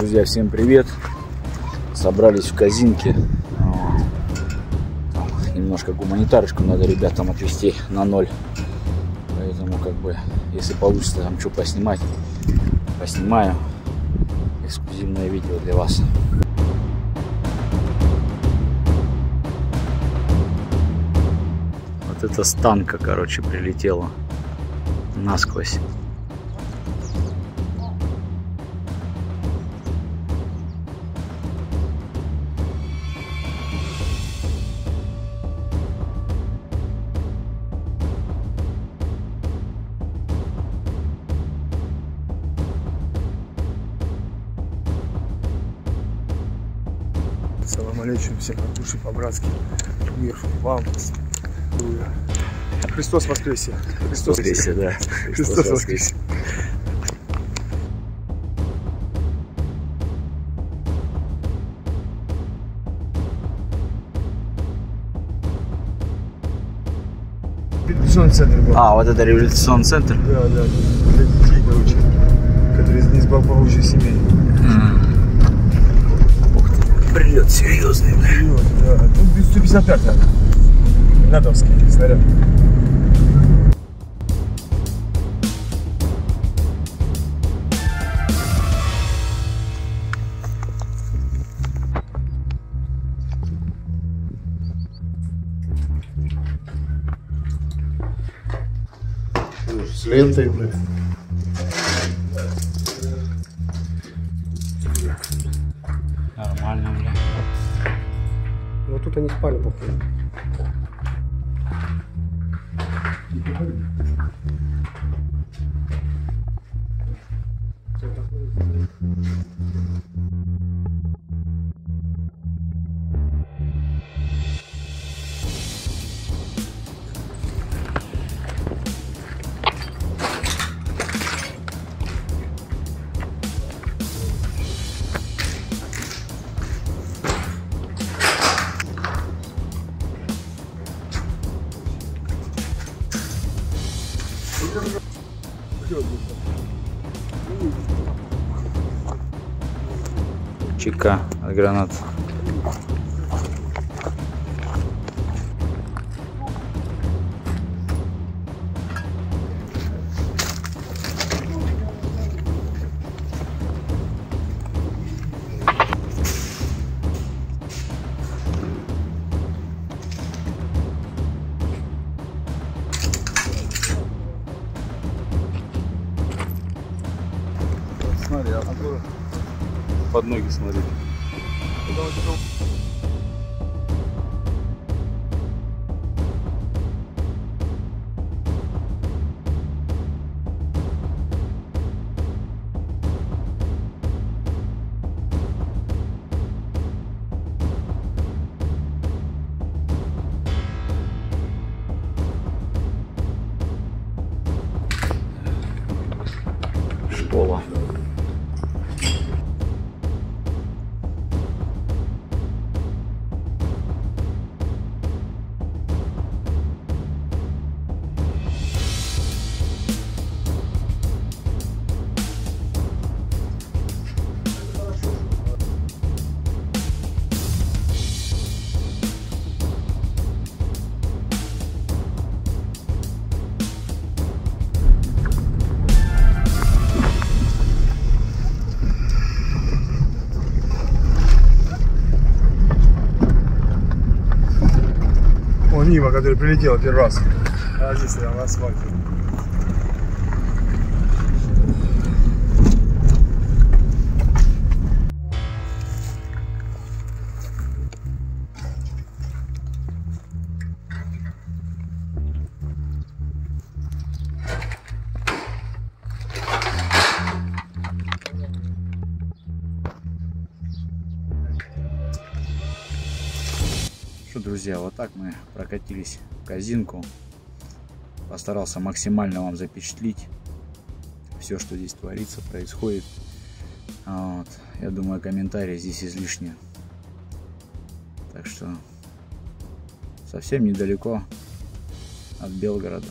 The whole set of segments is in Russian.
Друзья, всем привет! Собрались в Казинке. Немножко гуманитарочку надо ребятам отвезти на ноль. Поэтому, как бы, если получится там что поснимать, поснимаю. Эксклюзивное видео для вас. Вот эта станка, короче, прилетела насквозь. Салам алейкум, всем от души по-братски. Мир вам. Христос воскресе. Христос воскресе, да. Христос воскресе. Революционный центр был. А, вот это революционный центр? Да, для детей, короче, которые из неблагополучных семей. Прилет серьезный. Да. Тут 155 натовский снаряд. С лентой, блядь. Нормально, бля. Ну тут они спали, походу. ЧК от гранат. Смотри, под ноги смотри. Школа. О, Нива, который прилетел первый раз. А здесь я на асфальте. Что, друзья, вот так мы прокатились в Казинку. Постарался максимально вам запечатлеть все, что здесь творится, происходит. Вот. Я думаю, комментарии здесь излишние. Так что совсем недалеко от Белгорода.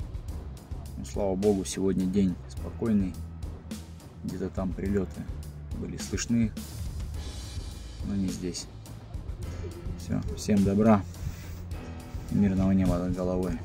Ну, слава богу, сегодня день спокойный. Где-то там прилеты были слышны, но не здесь. Все, всем добра, мирного неба над головой.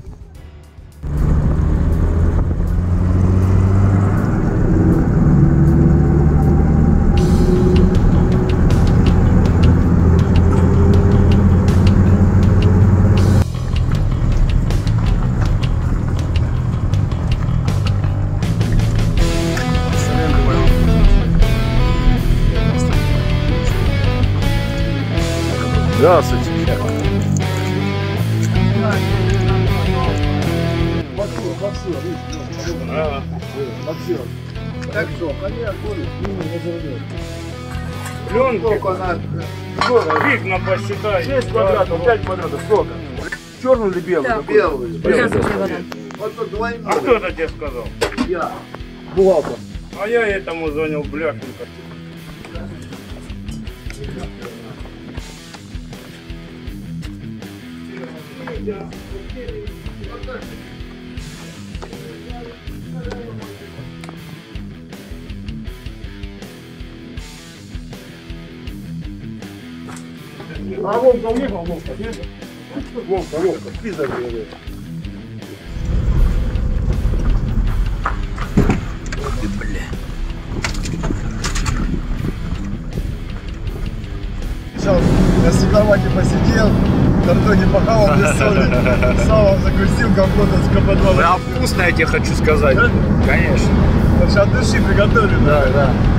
Здравствуйте. Так что, коня, Пленки. Видно, посчитай. 6 квадратов, 5 квадратов. Сколько? Черный или белый? Да. белый. Вот тут двойной. А кто это тебе сказал? Я. Бухгалтер. А я этому звонил, бляшенька. А Вовка уехал, Вовка, нет? Вовка, спи за меня. Сейчас на стекловате посидел, картоне похавал без соли, салом закусил, компотом с КП2. А вкусно, я тебе хочу сказать. Да? Конечно. Потому что от души приготовили. Да.